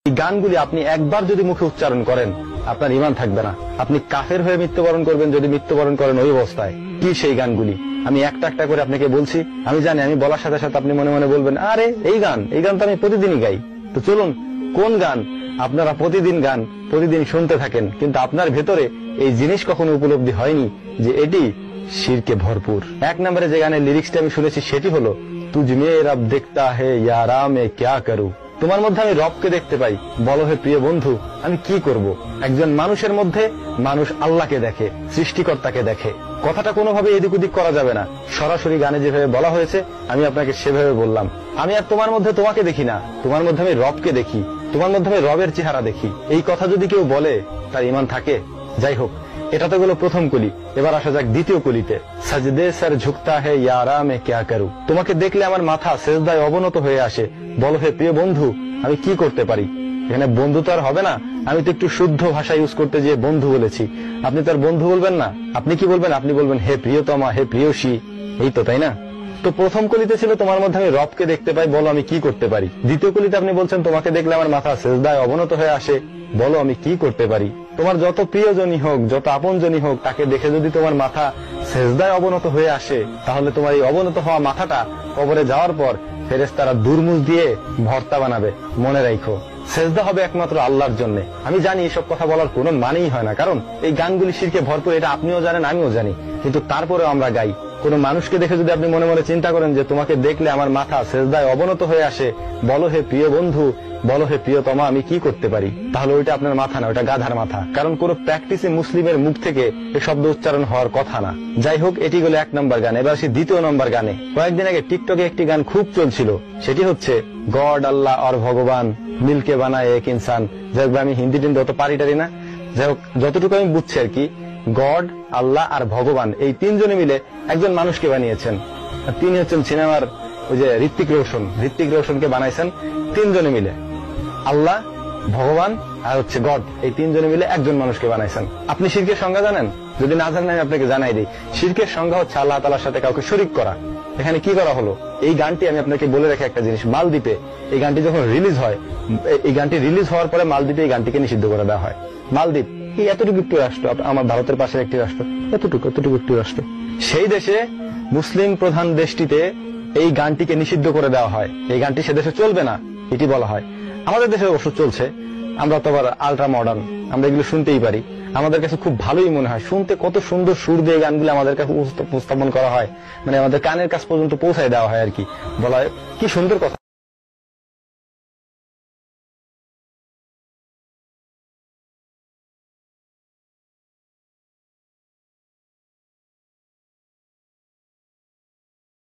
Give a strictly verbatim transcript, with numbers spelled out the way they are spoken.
এই গানগুলি আপনি একবার যদি মুখে উচ্চারণ করেন আপনার ঈমান থাকবে না, আপনি কাফের হয়ে মৃত্যুবরণ করবেন যদি মৃত্যুবরণ করেন ওই অবস্থায়। কি সেই গানগুলি আমি একটা একটা করে আপনাকে বলছি। আমি জানি আমি বলার সাথে সাথে আপনি মনে মনে বলবেন আরে এই গান এই গান তো আমি প্রতিদিনই গাই। তো চলুন কোন গান আপনারা প্রতিদিন গান প্রতিদিন শুনতে থাকেন কিন্তু আপনার ভেতরে এই জিনিস কখনো উপলব্ধি হয়নি যে এটি শিরকে ভরপুর। এক নম্বরে যে গানের লিরিক্সটা আমি শুনেছি সেটি হলো তুঝ মে রব দেখতা হে ইয়ারা মে ক্যা করু। তোমার মধ্যে আমি রবকে দেখতে পাই, বলো হে প্রিয় বন্ধু আমি কি করব। একজন মানুষের মধ্যে মানুষ আল্লাহকে দেখে, সৃষ্টিকর্তাকে দেখে। কথাটা কোনোভাবে এদিক ওদিক করা যাবে না, সরাসরি গানে যেভাবে বলা হয়েছে আমি আপনাকে সেভাবে বললাম। আমি আর তোমার মধ্যে তোমাকে দেখি না, তোমার মধ্যে আমি রবকে দেখি, তোমার মধ্যে আমি রবের চেহারা দেখি। এই কথা যদি কেউ বলে তার ঈমান থাকে। যাই হোক, এটা তো গেল প্রথম কলি। এবার আসা যাক দ্বিতীয় কলিতে। সাজদে সর ঝুকতা হে ইয়ারা মে ক্যা করু। তোমাকে দেখলে আমার মাথা সেজদায় অবনত হয়ে আসে, বলো হে প্রিয় বন্ধু আমি কি করতে পারি। এখানে বন্ধু তো আর হবে না, আমি তো একটু শুদ্ধ ভাষা ইউজ করতে গিয়ে বন্ধু বলেছি। আপনি তো আর বন্ধু বলবেন না, আপনি কি বলবেন? আপনি বলবেন হে প্রিয়তমা, হে প্রিয়সী। এই তো, তাই না? তো প্রথম কলিতে ছিল তোমার মধ্যে আমি রবকে দেখতে পাই, বলো আমি কি করতে পারি। দ্বিতীয় কলিতে আপনি বলছেন তোমাকে দেখলে আমার মাথা সেজদায় অবনত হয়ে আসে, বলো আমি কি করতে পারি। তোমার যত প্রিয়জনই হোক, যত আপনজনই হোক, তাকে দেখে যদি তোমার মাথা সেজদায় অবনত হয়ে আসে তাহলে তোমার এই অবনত হওয়া মাথাটা কবরে যাওয়ার পর ফেরেশতারা দুর্মুজ দিয়ে ভর্তা বানাবে। মনে রাখো সেজদা হবে একমাত্র আল্লাহর জন্য। আমি জানি এসব কথা বলার কোনো মানেই হয় না, কারণ এই গানগুলি শিরকে ভরপুর, এটা আপনিও জানেন আমিও জানি, কিন্তু তারপরেও আমরা গাই। কোন মানুষকে দেখে যদি আপনি মনে মনে চিন্তা করেন যে তোমাকে দেখলে আমার মাথা সেজদায় অবনত হয়ে আসে, বলো হে প্রিয় বন্ধু, বলো হে প্রিয়তমা আমি কি করতে পারি, তাহলে ওইটা আপনার মাথা না, ওইটা গাধার মাথা। কারণ কোন প্র্যাকটিসে মুসলিমের মুখ থেকে এই শব্দ উচ্চারণ হওয়ার কথা না। যাই হোক, এটি হলো এক নম্বর গান। এবার আসি দ্বিতীয় নম্বর গানে। কয়েকদিন আগে টিকটকে একটি গান খুব চলছিল, সেটি হচ্ছে গড আল্লাহ আর ভগবান মিলকে বানায় এক ইনসান। যাই হোক, আমি হিন্দি টিন্দি অত পারি টারি না, যাই হোক যতটুকু আমি বুঝছি আর কি, গড আল্লাহ আর ভগবান এই তিনজনে মিলে একজন মানুষকে বানিয়েছেন। তিনি হচ্ছেন সিনেমার ওই যে ঋত্বিক রোশন, ঋত্বিক রোশনকে বানাইছেন তিনজনে মিলে। আল্লাহ, ভগবান আর হচ্ছে গড, এই তিনজনে মিলে একজন মানুষকে বানাইছেন। আপনি শিরকের সংজ্ঞা জানেন? যদি না জানেন আমি আপনাকে জানাই দিই। শিরকের সংজ্ঞা হচ্ছে আল্লাহ তাআলার সাথে কাউকে শরীক করা। এখানে কি করা হলো? এই গানটি আমি আপনাকে বলে রেখে একটা জিনিস, মালদ্বীপে এই গানটি যখন রিলিজ হয়, এই গানটি রিলিজ হওয়ার পরে মালদ্বীপে এই গানটিকে নিষিদ্ধ করে দেওয়া হয়। মালদ্বীপ এই এতটুকু একটি রাষ্ট্র, আমার ভারতের পাশের একটি রাষ্ট্র, এতটুকু এতটুকু একটি রাষ্ট্র, সেই দেশে মুসলিম প্রধান দেশটিতে এই গানটিকে নিষিদ্ধ করে দেওয়া হয়। এই গানটি সে দেশে চলবে না এটি বলা হয়। আমাদের দেশে অবশ্য চলছে, আমরা তো আবার আলট্রা মডার্ন, আমরা এগুলো শুনতেই পারি। আমাদের কাছে খুব ভালোই মনে হয়, শুনতে কত সুন্দর সুর দিয়ে গানগুলো আমাদের কাছে উপস্থাপন করা হয়, মানে আমাদের কানের কাছ পর্যন্ত পৌঁছায় দেওয়া হয় আর কি। বলা হয় কি সুন্দর কথা।